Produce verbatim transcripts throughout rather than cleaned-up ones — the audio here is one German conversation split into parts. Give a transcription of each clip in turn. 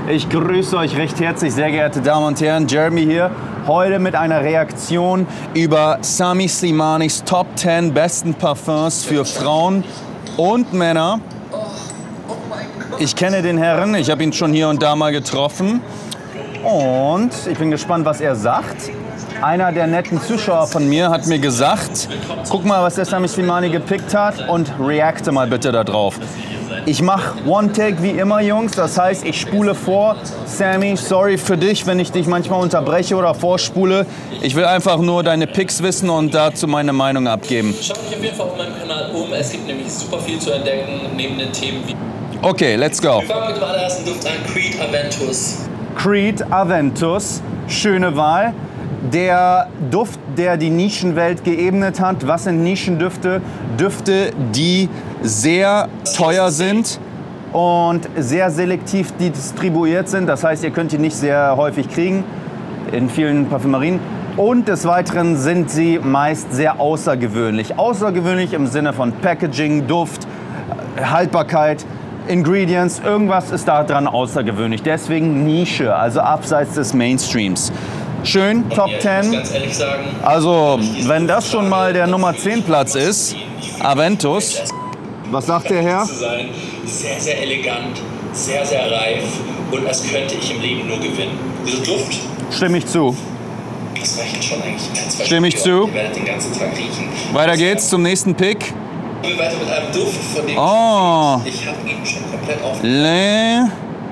Ich grüße euch recht herzlich, sehr geehrte Damen und Herren. Jeremy hier, heute mit einer Reaktion über Sami Slimanis Top zehn besten Parfums für Frauen und Männer. Ich kenne den Herrn, ich habe ihn schon hier und da mal getroffen und ich bin gespannt, was er sagt. Einer der netten Zuschauer von mir hat mir gesagt, guck mal, was der Sami Slimani gepickt hat und reacte mal bitte da drauf. Ich mache One-Take wie immer, Jungs, das heißt, ich spule vor. Sami, sorry für dich, wenn ich dich manchmal unterbreche oder vorspule. Ich will einfach nur deine Picks wissen und dazu meine Meinung abgeben. Schaut euch auf jeden Fall auf meinem Kanal um, es gibt nämlich super viel zu entdecken, neben den Themen wie... Okay, let's go. Wir fangen mit dem allerersten Duft an, Creed Aventus. Creed Aventus, schöne Wahl. Der Duft, der die Nischenwelt geebnet hat. Was sind Nischendüfte? Düfte, die sehr teuer sind und sehr selektiv distribuiert sind. Das heißt, ihr könnt die nicht sehr häufig kriegen in vielen Parfümerien. Und des Weiteren sind sie meist sehr außergewöhnlich. Außergewöhnlich im Sinne von Packaging, Duft, Haltbarkeit, Ingredients. Irgendwas ist da dran außergewöhnlich. Deswegen Nische, also abseits des Mainstreams. Schön, Top zehn. Ganz ehrlich sagen, also, wenn das schon mal der Nummer zehn Platz ist, Aventus. Was sagt der Herr? Sehr, sehr elegant, sehr, sehr reif und als könnte ich im Leben nur gewinnen. Dieser Duft. Stimme ich zu. Das reicht schon eigentlich ein, zwei Stimme ich zu. Ihr werdet den ganzen Tag riechen. Weiter geht's zum nächsten Pick. Wir weiter mit einem Duft, von dem oh. ich habe ihn schon komplett auf. Le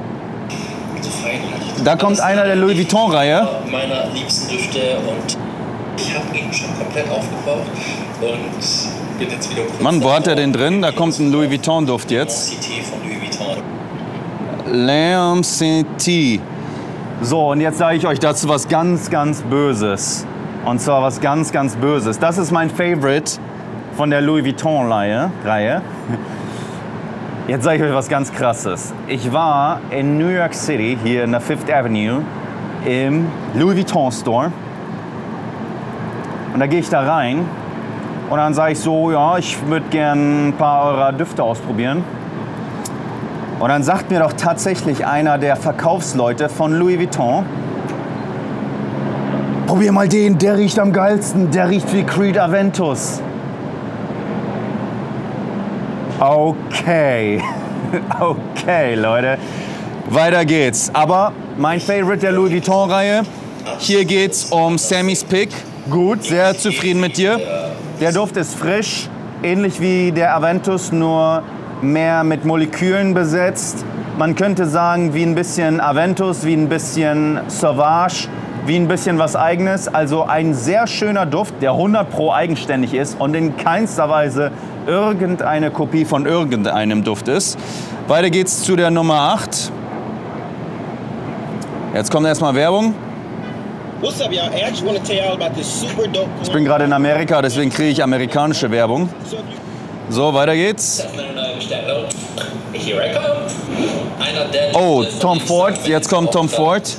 Da kommt einer der Louis Vuitton-Reihe. Meiner liebsten Düfte und ich habe ihn schon komplett aufgebraucht und bin jetzt wieder kurz. Mann, wo hat er den drin? Da kommt ein Louis Vuitton-Duft jetzt. Von Louis Vuitton. L'Ancity. So, und jetzt sage ich euch dazu was ganz, ganz Böses. Und zwar was ganz, ganz Böses. Das ist mein Favorite von der Louis Vuitton-Reihe. Jetzt sage ich euch was ganz Krasses. Ich war in New York City, hier in der Fifth Avenue, im Louis Vuitton Store. Und da gehe ich da rein und dann sage ich so, ja, ich würde gern ein paar eurer Düfte ausprobieren. Und dann sagt mir doch tatsächlich einer der Verkaufsleute von Louis Vuitton, probier mal den, der riecht am geilsten, der riecht wie Creed Aventus. Okay, okay, Leute, weiter geht's. Aber mein Favorite der Louis Vuitton-Reihe, hier geht's um Sammys Pick. Gut, sehr zufrieden mit dir. Der Duft ist frisch, ähnlich wie der Aventus, nur mehr mit Molekülen besetzt. Man könnte sagen, wie ein bisschen Aventus, wie ein bisschen Sauvage, wie ein bisschen was Eigenes. Also ein sehr schöner Duft, der hundert Pro eigenständig ist und in keinster Weise irgendeine Kopie von irgendeinem Duft ist. Weiter geht's zu der Nummer acht. Jetzt kommt erstmal Werbung. Ich bin gerade in Amerika, deswegen kriege ich amerikanische Werbung. So, weiter geht's. Oh, Tom Ford. Jetzt kommt Tom Ford.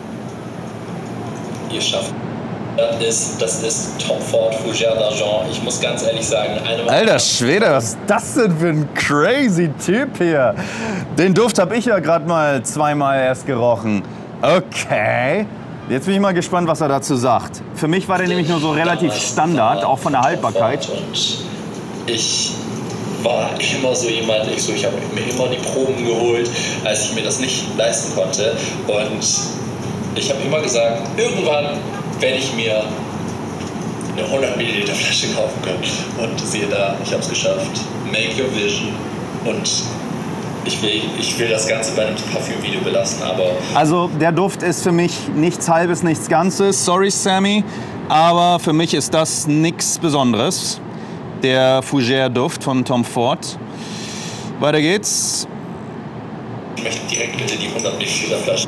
Ihr schafft. Das ist, das ist Tom Ford Fougère d'Argent. Ich muss ganz ehrlich sagen, eine Alter Schwede, was ist das denn für ein crazy Typ hier? Den Duft habe ich ja gerade mal zweimal erst gerochen. Okay. Jetzt bin ich mal gespannt, was er dazu sagt. Für mich war der nämlich nur so relativ Standard, auch von der Haltbarkeit. Und ich war immer so jemand, ich, so, ich habe mir immer die Proben geholt, als ich mir das nicht leisten konnte. Und ich habe immer gesagt, irgendwann werde ich mir eine hundert Milliliter Flasche kaufen können. Und siehe da, ich habe es geschafft. Make your vision. Und ich will, ich will das Ganze bei einem Parfüm-Video belassen, aber... Also der Duft ist für mich nichts Halbes, nichts Ganzes. Sorry, Sami, aber für mich ist das nichts Besonderes. Der Fougère-Duft von Tom Ford. Weiter geht's. Ich möchte direkt bitte die hundert Milliliter Flasche.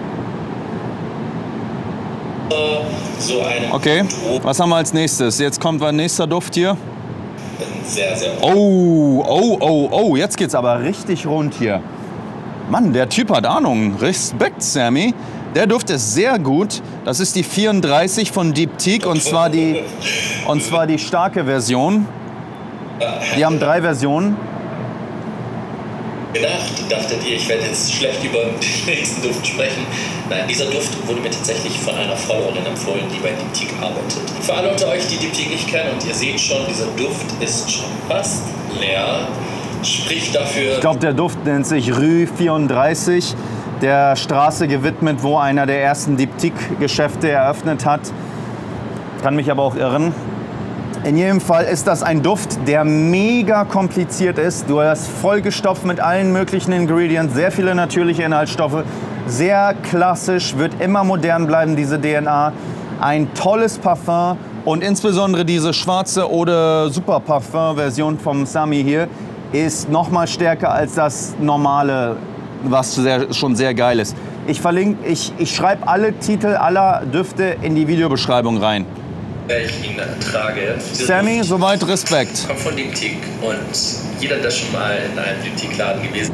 So eine okay, was haben wir als nächstes? Jetzt kommt ein nächster Duft hier. Sehr, sehr oh, oh, oh, oh, jetzt geht's aber richtig rund hier. Mann, der Typ hat Ahnung. Respekt, Sami. Der Duft ist sehr gut. Das ist die vierunddreißig von Diptyque und zwar die, und zwar die starke Version. Die haben drei Versionen. Nacht dachtet ihr, ich werde jetzt schlecht über den nächsten Duft sprechen. Nein, dieser Duft wurde mir tatsächlich von einer Followerin empfohlen, die bei Diptyque arbeitet. Für alle unter euch, die Diptyque nicht kennen, und ihr seht schon, dieser Duft ist schon fast leer. Spricht dafür... Ich glaube, der Duft nennt sich Rue vierunddreißig, der Straße gewidmet, wo einer der ersten Diptyque-Geschäfte eröffnet hat. Kann mich aber auch irren. In jedem Fall ist das ein Duft, der mega kompliziert ist. Du hast vollgestopft mit allen möglichen Ingredients, sehr viele natürliche Inhaltsstoffe. Sehr klassisch, wird immer modern bleiben, diese D N A. Ein tolles Parfum und insbesondere diese schwarze oder Super Parfum-Version vom Samy hier ist noch mal stärker als das normale, was sehr, schon sehr geil ist. Ich verlinke, ich, ich schreibe alle Titel aller Düfte in die Videobeschreibung rein. Ich ihn trage. Samy, soweit Respekt. Kommt von Diptyque und jeder, der schon mal in einem Diptyque-Laden gewesen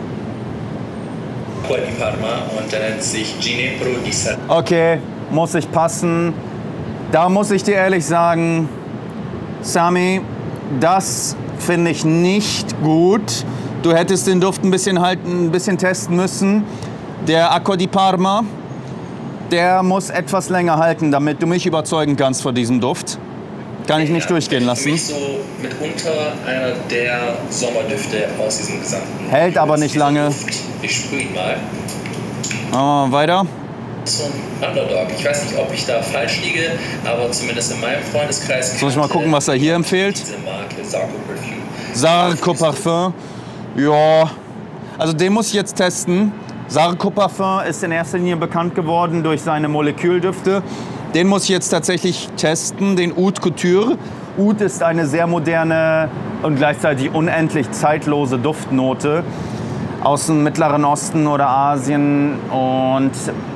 ist, Acqua di Parma, und der nennt sich Ginepro di Sal. Okay, muss ich passen. Da muss ich dir ehrlich sagen, Samy, das finde ich nicht gut. Du hättest den Duft ein bisschen halten, ein bisschen testen müssen. Der Acqua di Parma, der muss etwas länger halten, damit du mich überzeugen kannst von diesem Duft. Kann ich nicht ja, durchgehen lassen. Für mich so mitunter einer der Sommerdüfte aus diesem gesamten... Hält aber nicht lange. Duft. Ich sprühe ihn mal. Oh, weiter. So ein Underdog. Ich weiß nicht, ob ich da falsch liege, aber zumindest in meinem Freundeskreis... Soll ich mal gucken, was er hier empfiehlt? Diese Marke Sarko Parfum. Sarko Parfum. Ja, also den muss ich jetzt testen. Sarko Parfum ist in erster Linie bekannt geworden durch seine Moleküldüfte. Den muss ich jetzt tatsächlich testen, den Oud Couture. Oud ist eine sehr moderne und gleichzeitig unendlich zeitlose Duftnote aus dem Mittleren Osten oder Asien. Und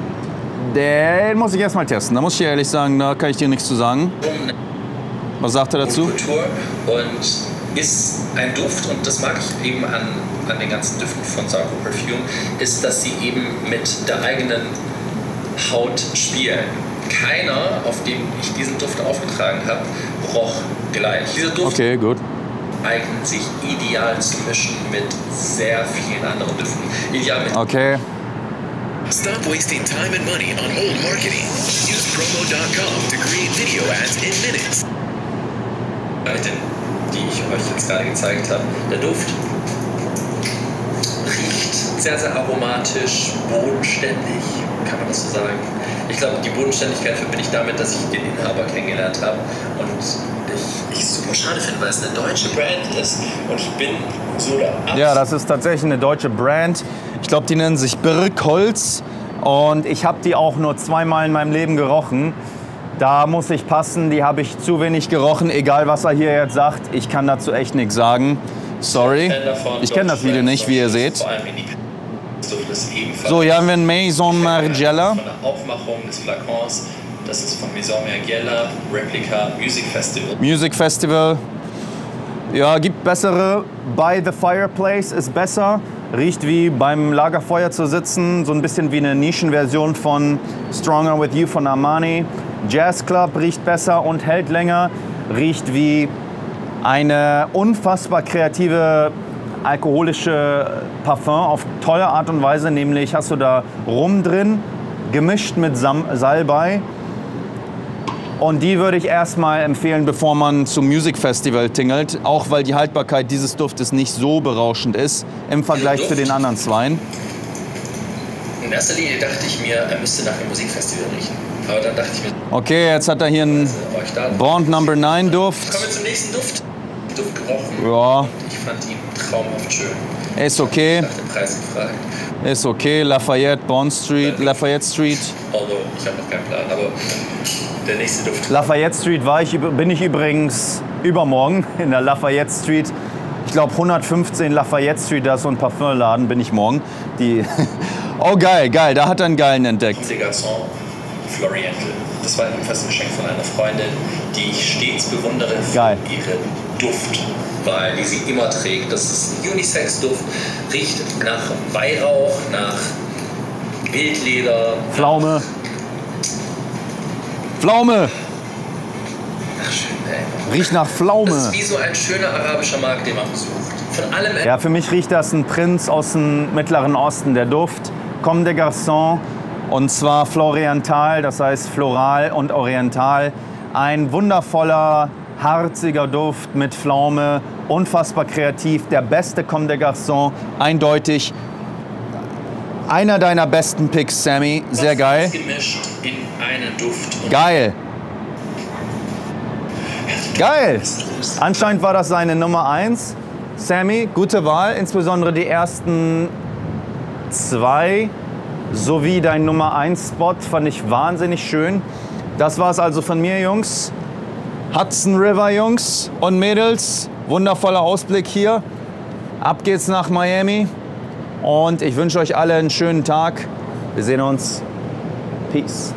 den muss ich erstmal testen. Da muss ich dir ehrlich sagen, da kann ich dir nichts zu sagen. Was sagt er dazu? Oud Couture und ist ein Duft, und das mag ich eben an, an den ganzen Düften von Sarko Parfum, ist, dass sie eben mit der eigenen Haut spielen. Keiner, auf dem ich diesen Duft aufgetragen habe, roch gleich. Dieser Duft okay, gut. eignet sich ideal zu mischen mit sehr vielen anderen Düften. Ideal mit okay. Stop wasting time and money on old marketing. Use promo dot com to create video ads in minutes. Die ich euch jetzt gerade gezeigt habe. Der Duft riecht sehr, sehr aromatisch, bodenständig, kann man das so sagen. Ich glaube, die Bodenständigkeit verbinde ich damit, dass ich den Inhaber kennengelernt habe und ich, ich super schade finde, weil es eine deutsche Brand ist und ich bin so da. Ja, das ist tatsächlich eine deutsche Brand. Ich glaube, die nennen sich Birkholz und ich habe die auch nur zweimal in meinem Leben gerochen. Da muss ich passen, die habe ich zu wenig gerochen, egal was er hier jetzt sagt. Ich kann dazu echt nichts sagen. Sorry, ich kenne das Video nicht, wie ihr seht. So, hier haben wir ein Maison Margiela. Von der Aufmachung des Flakons, das ist von Maison Margiela, Replica Music Festival. Music Festival. Ja, gibt bessere. By the Fireplace ist besser. Riecht wie beim Lagerfeuer zu sitzen. So ein bisschen wie eine Nischenversion von Stronger With You von Armani. Jazz Club riecht besser und hält länger. Riecht wie eine unfassbar kreative alkoholische Parfum auf tolle Art und Weise. Nämlich hast du da Rum drin, gemischt mit Sam Salbei. Und die würde ich erstmal empfehlen, bevor man zum Music Festival tingelt. Auch weil die Haltbarkeit dieses Duftes nicht so berauschend ist im Vergleich zu den anderen zweien. In erster Linie dachte ich mir, er müsste nach dem Musikfestival riechen. Aber dann dachte ich mir... Okay, jetzt hat er hier einen Bond Number neun Duft. Kommen wir zum nächsten Duft. Duft gerochen. Ja. Und ich fand ihn traumhaft schön. Ist okay. Ich habe nach dem Preis gefragt. Ist okay. Lafayette, Bond Street, Lafayette Street. Also, ich habe noch keinen Plan, aber der nächste Duft. Lafayette Street war ich, bin ich übrigens übermorgen in der Lafayette Street. Ich glaube hundertfünfzehn Lafayette Street, da ist so ein Parfumladen, bin ich morgen. Die oh geil, geil, da hat er einen geilen entdeckt. Floriental. Das war ebenfalls ein Geschenk von einer Freundin, die ich stets bewundere für geil. ihre Duftwahl, die sie immer trägt. Das ist ein Unisex-Duft, riecht nach Weihrauch, nach Wildleder. Pflaume. Pflaume! Ach schön, ey. Riecht nach Pflaume. Das ist wie so ein schöner arabischer Markt, den man besucht. von allem. Ja, für mich riecht das ein Prinz aus dem Mittleren Osten, der Duft. Comme des Garçons, und zwar Floriental, das heißt floral und oriental. Ein wundervoller, harziger Duft mit Pflaume, unfassbar kreativ. Der beste Comme des Garçons, eindeutig. Einer deiner besten Picks, Sammy. Sehr geil. Gemischt in einen Duft. Geil. Geil. Anscheinend war das seine Nummer eins. Sammy, gute Wahl. Insbesondere die ersten zwei sowie dein Nummer eins Spot fand ich wahnsinnig schön. Das war es also von mir, Jungs. Hudson River, Jungs und Mädels. Wundervoller Ausblick hier. Ab geht's nach Miami. Und ich wünsche euch alle einen schönen Tag. Wir sehen uns. Peace.